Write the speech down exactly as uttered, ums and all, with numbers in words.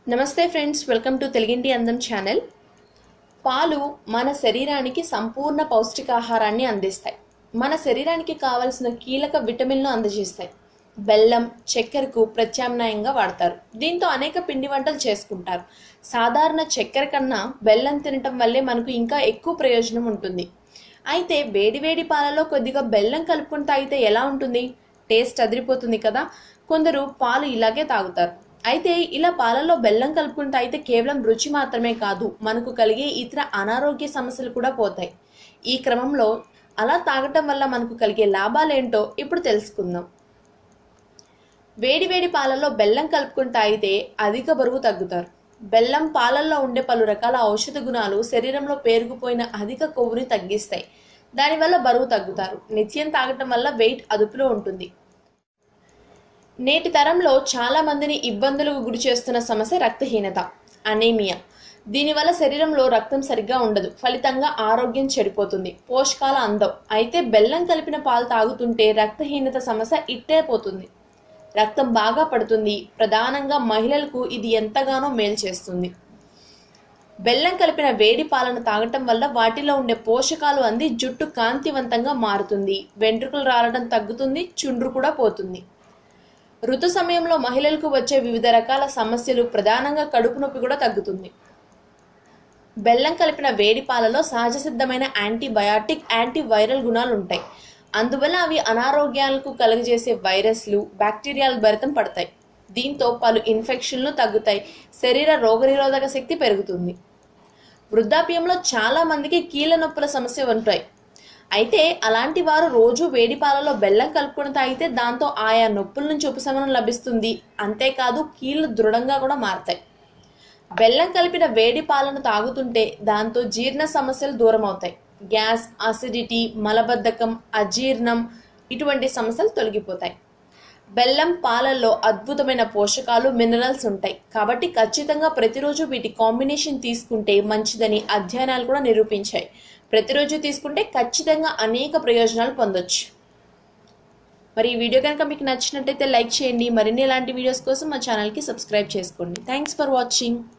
నమస్తే friends, welcome to తెలుగింటి అందం ఛానల్. పాలు మన శరీరానికి సంపూర్ణ పౌష్టికాహారాన్ని అందిస్తాయి. మన శరీరానికి కావలసిన కీలక విటమిన్లు అందజేస్తాయి. బెల్లం, చక్కెరకు ప్రత్యామ్నాయంగా వాడతారు. దీంతో అనేక పిండి వంటలు చేసుకుంటారు. సాధారణ చక్కెర కన్నా బెల్లం తినటం వల్లే మనకు ఇంకా ఎక్కువ ప్రయోజనం ఉంటుంది. అయితే వేడివేడి పాలలో కొద్దిగా బెల్లం కలుపుకొని తాగితే ఎలా ఉంటుంది? టేస్ట్ అదిరిపోతుంది కదా. కొందరు పాలు ఇలాగే తాగుతారు. అయితే ఇలా పాలలో బెల్లం కలుపుకుని తాగితే కేవలం రుచి మాత్రమే కాదు, మనకు కలిగే ఇతర అనారోగ్య సమస్యలు కూడా పోతాయి. ఈ క్రమంలో అలా తాగటం వల్ల మనకు కలిగే లాభాలేంటో ఇప్పుడు తెలుసుకుందాం. వేడివేడి పాలలో బెల్లం కలుపుకుని తాగితే అధిక బరువు తగ్గుతారు. బెల్లం పాలల్లో ఉండే పలు రకాల ఔషధ గుణాలు శరీరంలో పేరుకుపోయిన అధిక కొవ్వుని తగ్గిస్తాయి. దానివల్ల బరువు తగ్గుతారు. నిత్యం తాగటం వల్ల వెయిట్ అదుపులో ఉంటుంది. నేటి తరంలో చాలా మందిని ఇబ్బందులకు గురి చేస్తున్న సమస్య రక్తహీనత, అనీమియా. దీనివల్ల శరీరంలో రక్తం సరిగ్గా ఉండదు. ఫలితంగా ఆరోగ్యం చెడిపోతుంది, పోషకాలు అందవు. అయితే బెల్లం కలిపిన పాలు తాగుతుంటే రక్తహీనత సమస్య ఇట్టే పోతుంది. రక్తం బాగా పడుతుంది. ప్రధానంగా మహిళలకు ఇది ఎంతగానో మేలు చేస్తుంది. బెల్లం కలిపిన వేడి పాలను తాగటం వల్ల వాటిలో ఉండే పోషకాలు అంది జుట్టు కాంతివంతంగా మారుతుంది. వెంట్రుకలు రాలడం తగ్గుతుంది. చుండ్రు కూడా పోతుంది. ఋతు సమయంలో మహిళలకు వచ్చే వివిధ రకాల సమస్యలు, ప్రధానంగా కడుపు నొప్పి కూడా తగ్గుతుంది. బెల్లం కలిపిన వేడి పాలలో సహజ సిద్ధమైన యాంటీబయాటిక్, యాంటీవైరల్ గుణాలు ఉంటాయి. అందువల్ల అవి అనారోగ్యాలకు కలుగజేసే వైరస్లు, బ్యాక్టీరియాల భరితం పడతాయి. దీంతో పలు ఇన్ఫెక్షన్లు తగ్గుతాయి. శరీర రోగనిరోధక శక్తి పెరుగుతుంది. వృద్ధాప్యంలో చాలా మందికి కీళ్ళ నొప్పుల సమస్య ఉంటాయి. అయితే అలాంటి వారు రోజు వేడి పాలలో బెల్లం కలుపుకొని తాగితే దాంతో ఆయా నొప్పుల నుంచి ఉపశమనం లభిస్తుంది. అంతేకాదు కీళ్ళు దృఢంగా కూడా మారతాయి. బెల్లం కలిపిన వేడి పాలను తాగుతుంటే దాంతో జీర్ణ సమస్యలు దూరం అవుతాయి. గ్యాస్, అసిడిటీ, మలబద్ధకం, అజీర్ణం ఇటువంటి సమస్యలు తొలగిపోతాయి. బెల్లం పాలల్లో అద్భుతమైన పోషకాలు, మినరల్స్ ఉంటాయి. కాబట్టి ఖచ్చితంగా ప్రతిరోజు వీటి కాంబినేషన్ తీసుకుంటే మంచిదని అధ్యయనాలు కూడా నిరూపించాయి. ప్రతిరోజు తీసుకుంటే ఖచ్చితంగా అనేక ప్రయోజనాలు పొందొచ్చు. మరి ఈ వీడియో కనుక మీకు నచ్చినట్టయితే లైక్ చేయండి. మరిన్ని ఇలాంటి వీడియోస్ కోసం మా ఛానల్కి సబ్స్క్రైబ్ చేసుకోండి. Thanks for watching.